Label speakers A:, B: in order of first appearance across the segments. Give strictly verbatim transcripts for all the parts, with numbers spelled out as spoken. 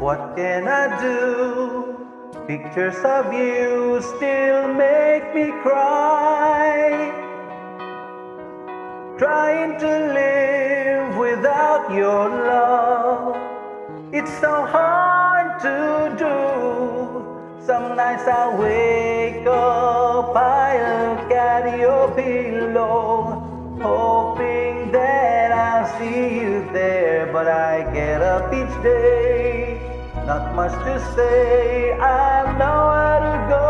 A: What can I do? Pictures of you still make me cry. Trying to live without your love, it's so hard to do. Some nights I wake up, I look at your pillow, hoping that I'll see you there. But I get up each day, not much to say, I have nowhere to go.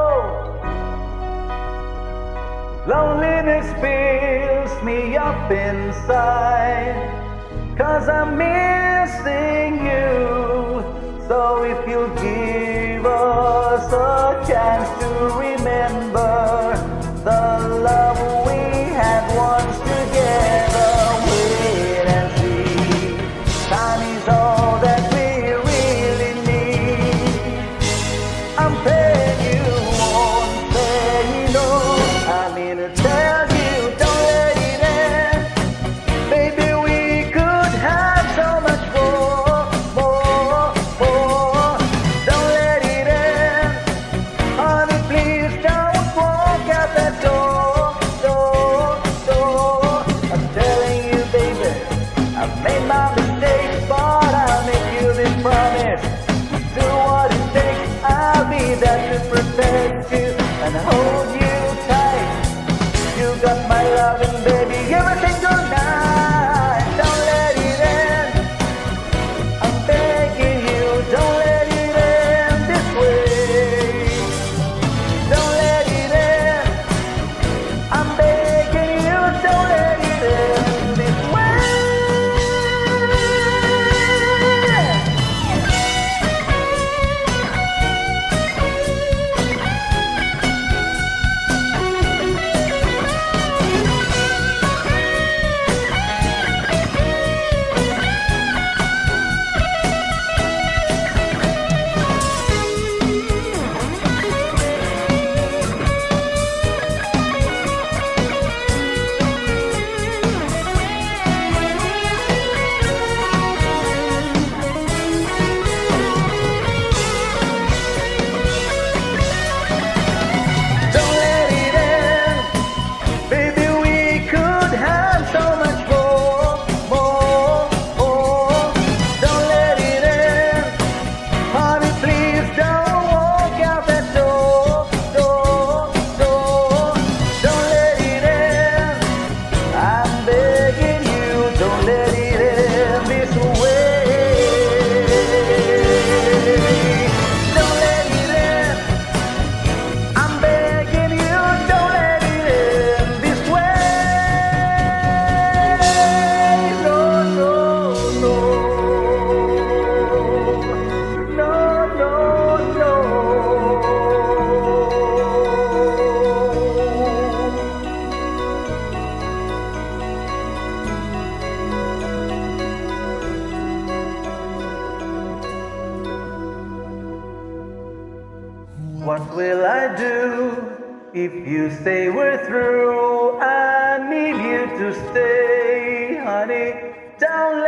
A: Loneliness fills me up inside, 'cause I'm missing you. So if you give us a chance to remember the love we had once together, wait and see. Time is all that we really need. I'm begging you, won't say no. I'm here to tell you, don't let it end. Baby, we could have so much more, more, more. Don't let it end. Honey, please don't walk out that door, door, door. I'm telling you, baby, I've made my mistakes, but I'll make you this promise. Do what it takes, I'll be there to protect you and hold you tight. You got my love and baby, every single night. Don't let it end. I'm begging you, don't let it end this way. Don't let it end. I'm begging you, don't let it end this way. What will I do if you say we're through? I need you to stay, honey. Don't